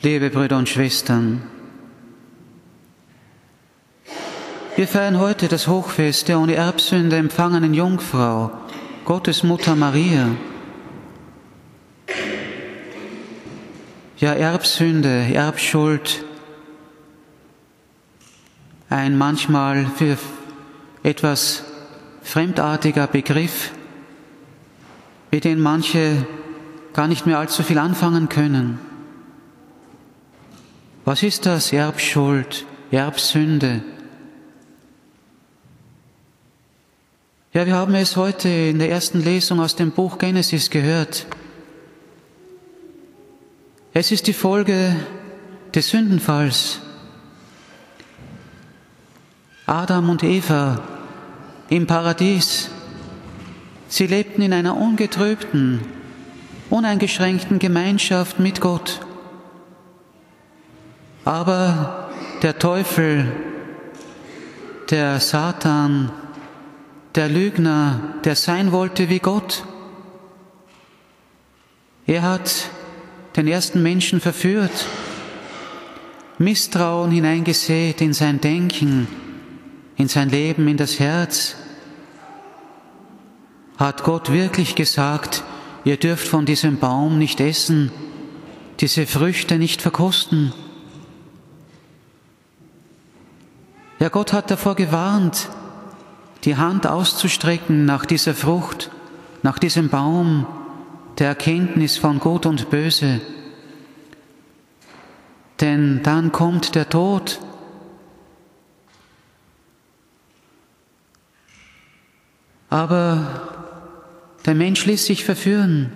liebe Brüder und Schwestern, wir feiern heute das Hochfest der ohne Erbsünde empfangenen Jungfrau, Gottes Mutter Maria. Ja, Erbsünde, Erbschuld, ein manchmal für etwas fremdartiger Begriff, mit dem manche gar nicht mehr allzu viel anfangen können. Was ist das? Erbschuld, Erbsünde? Ja, wir haben es heute in der ersten Lesung aus dem Buch Genesis gehört. Es ist die Folge des Sündenfalls. Adam und Eva im Paradies, sie lebten in einer ungetrübten, uneingeschränkten Gemeinschaft mit Gott. Aber der Teufel, der Satan, der Lügner, der sein wollte wie Gott, er hat den ersten Menschen verführt, Misstrauen hineingesät in sein Denken, in sein Leben, in das Herz. Hat Gott wirklich gesagt, ihr dürft von diesem Baum nicht essen, diese Früchte nicht verkosten? Ja, Gott hat davor gewarnt, die Hand auszustrecken nach dieser Frucht, nach diesem Baum der Erkenntnis von Gut und Böse. Denn dann kommt der Tod. Aber der Mensch ließ sich verführen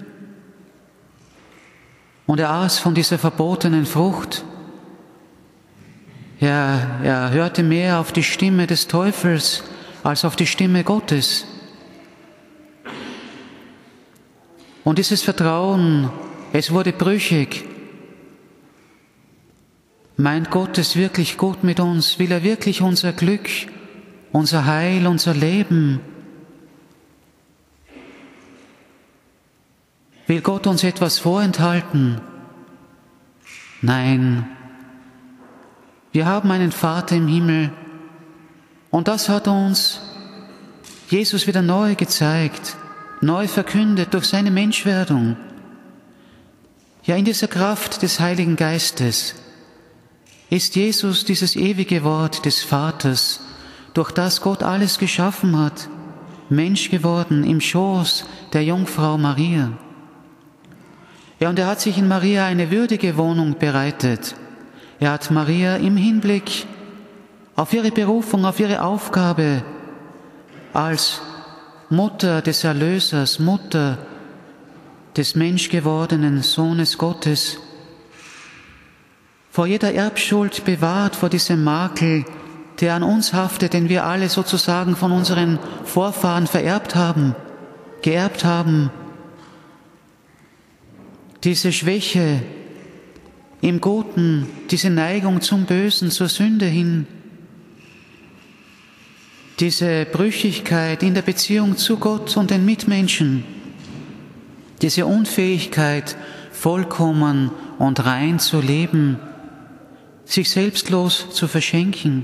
und er aß von dieser verbotenen Frucht. Er hörte mehr auf die Stimme des Teufels als auf die Stimme Gottes. Und dieses Vertrauen, es wurde brüchig. Meint Gott es wirklich gut mit uns? Will er wirklich unser Glück, unser Heil, unser Leben? Will Gott uns etwas vorenthalten? Nein. Wir haben einen Vater im Himmel und das hat uns Jesus wieder neu gezeigt, neu verkündet durch seine Menschwerdung. Ja, in dieser Kraft des Heiligen Geistes ist Jesus dieses ewige Wort des Vaters, durch das Gott alles geschaffen hat, Mensch geworden im Schoß der Jungfrau Maria. Ja, und er hat sich in Maria eine würdige Wohnung bereitet. Er hat Maria im Hinblick auf ihre Berufung, auf ihre Aufgabe als Mutter des Erlösers, Mutter des menschgewordenen Sohnes Gottes, vor jeder Erbschuld bewahrt, vor diesem Makel, der an uns haftet, den wir alle sozusagen von unseren Vorfahren vererbt haben, geerbt haben. Diese Schwäche im Guten, diese Neigung zum Bösen, zur Sünde hin, diese Brüchigkeit in der Beziehung zu Gott und den Mitmenschen, diese Unfähigkeit, vollkommen und rein zu leben, sich selbstlos zu verschenken.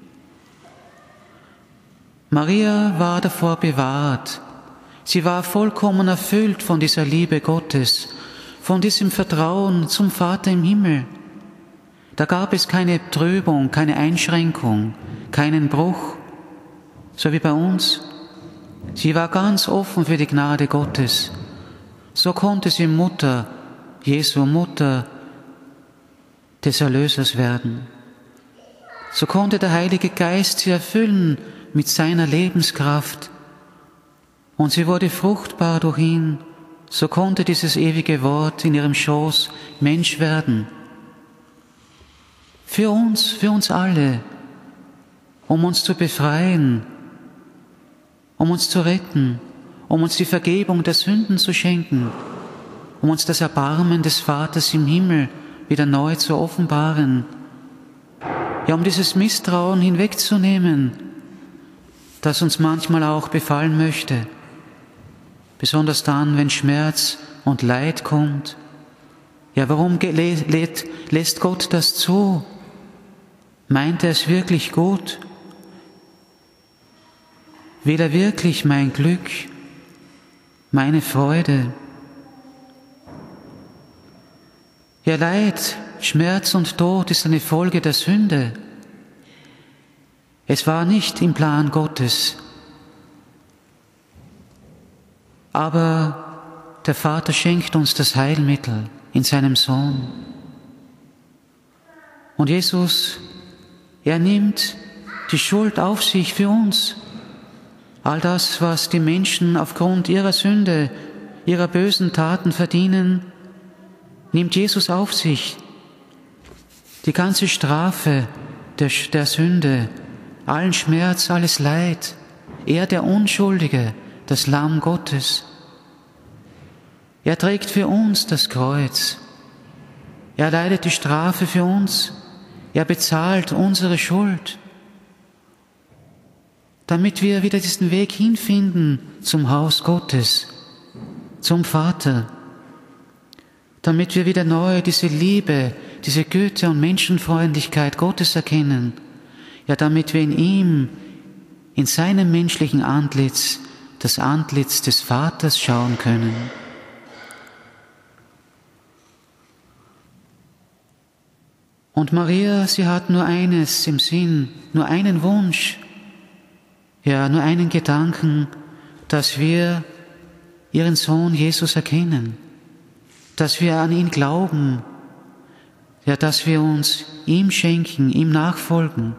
Maria war davor bewahrt. Sie war vollkommen erfüllt von dieser Liebe Gottes, von diesem Vertrauen zum Vater im Himmel. Da gab es keine Trübung, keine Einschränkung, keinen Bruch, so wie bei uns. Sie war ganz offen für die Gnade Gottes. So konnte sie Mutter, Jesu Mutter des Erlösers werden. So konnte der Heilige Geist sie erfüllen mit seiner Lebenskraft. Und sie wurde fruchtbar durch ihn. So konnte dieses ewige Wort in ihrem Schoß Mensch werden. Für uns alle, um uns zu befreien, um uns zu retten, um uns die Vergebung der Sünden zu schenken, um uns das Erbarmen des Vaters im Himmel wieder neu zu offenbaren. Ja, um dieses Misstrauen hinwegzunehmen, das uns manchmal auch befallen möchte. Besonders dann, wenn Schmerz und Leid kommt. Ja, warum lässt Gott das zu? Meint er es wirklich gut? Will er wirklich mein Glück, meine Freude? Ja, Leid, Schmerz und Tod ist eine Folge der Sünde. Es war nicht im Plan Gottes. Aber der Vater schenkt uns das Heilmittel in seinem Sohn. Und Jesus, er nimmt die Schuld auf sich für uns. All das, was die Menschen aufgrund ihrer Sünde, ihrer bösen Taten verdienen, nimmt Jesus auf sich. Die ganze Strafe der Sünde, allen Schmerz, alles Leid. Er, der Unschuldige, das Lamm Gottes. Er trägt für uns das Kreuz. Er leidet die Strafe für uns. Er bezahlt unsere Schuld, damit wir wieder diesen Weg hinfinden zum Haus Gottes, zum Vater, damit wir wieder neu diese Liebe, diese Güte und Menschenfreundlichkeit Gottes erkennen, ja, damit wir in ihm, in seinem menschlichen Antlitz, das Antlitz des Vaters schauen können. Und Maria, sie hat nur eines im Sinn, nur einen Wunsch, ja, nur einen Gedanken, dass wir ihren Sohn Jesus erkennen, dass wir an ihn glauben, ja, dass wir uns ihm schenken, ihm nachfolgen.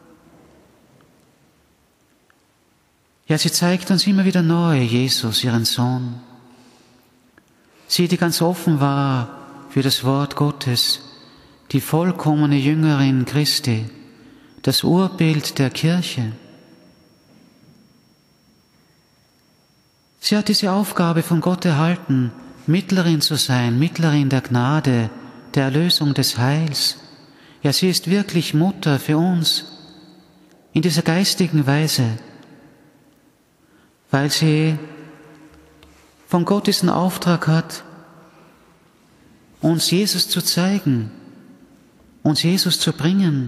Ja, sie zeigt uns immer wieder neu Jesus, ihren Sohn. Sie, die ganz offen war für das Wort Gottes, die vollkommene Jüngerin Christi, das Urbild der Kirche. Sie hat diese Aufgabe von Gott erhalten, Mittlerin zu sein, Mittlerin der Gnade, der Erlösung des Heils. Ja, sie ist wirklich Mutter für uns in dieser geistigen Weise, weil sie von Gott diesen Auftrag hat, uns Jesus zu zeigen, uns Jesus zu bringen,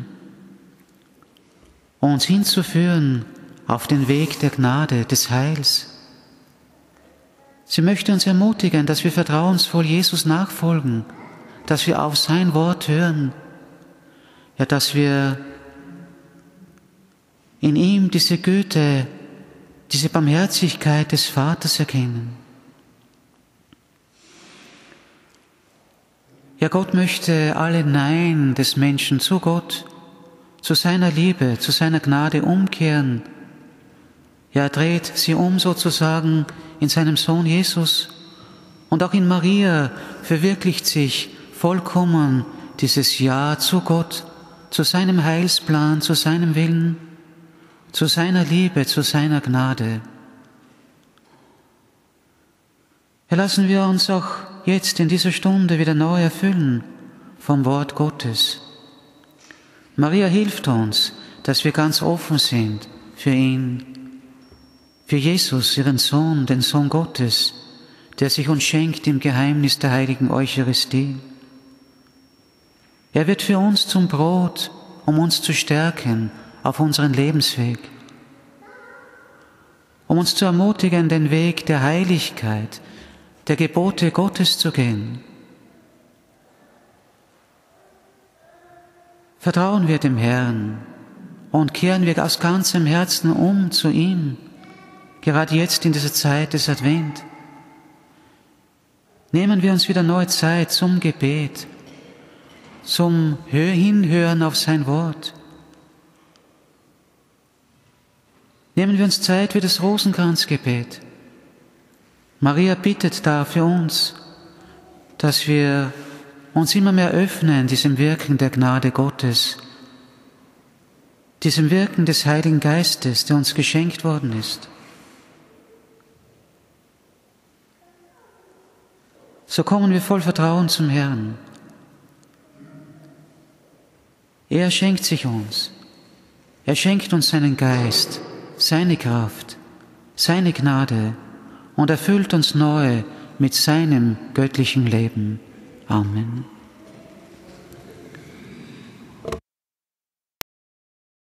uns hinzuführen auf den Weg der Gnade, des Heils. Sie möchte uns ermutigen, dass wir vertrauensvoll Jesus nachfolgen, dass wir auf sein Wort hören, ja, dass wir in ihm diese Güte, diese Barmherzigkeit des Vaters erkennen. Ja, Gott möchte alle Nein des Menschen zu Gott, zu seiner Liebe, zu seiner Gnade umkehren. Ja, er dreht sie um sozusagen in seinem Sohn Jesus. Und auch in Maria verwirklicht sich vollkommen dieses Ja zu Gott, zu seinem Heilsplan, zu seinem Willen, zu seiner Liebe, zu seiner Gnade. Ja, lassen wir uns auch jetzt in dieser Stunde wieder neu erfüllen vom Wort Gottes. Maria hilft uns, dass wir ganz offen sind für ihn, für Jesus, ihren Sohn, den Sohn Gottes, der sich uns schenkt im Geheimnis der heiligen Eucharistie. Er wird für uns zum Brot, um uns zu stärken auf unseren Lebensweg, um uns zu ermutigen, den Weg der Heiligkeit, der Gebote Gottes zu gehen. Vertrauen wir dem Herrn und kehren wir aus ganzem Herzen um zu ihm, gerade jetzt in dieser Zeit des Advent. Nehmen wir uns wieder neue Zeit zum Gebet, zum Hinhören auf sein Wort. Nehmen wir uns Zeit für das Rosenkranzgebet. Maria bittet da für uns, dass wir uns immer mehr öffnen diesem Wirken der Gnade Gottes, diesem Wirken des Heiligen Geistes, der uns geschenkt worden ist. So kommen wir voll Vertrauen zum Herrn. Er schenkt sich uns. Er schenkt uns seinen Geist, seine Kraft, seine Gnade und erfüllt uns neu mit seinem göttlichen Leben. Amen.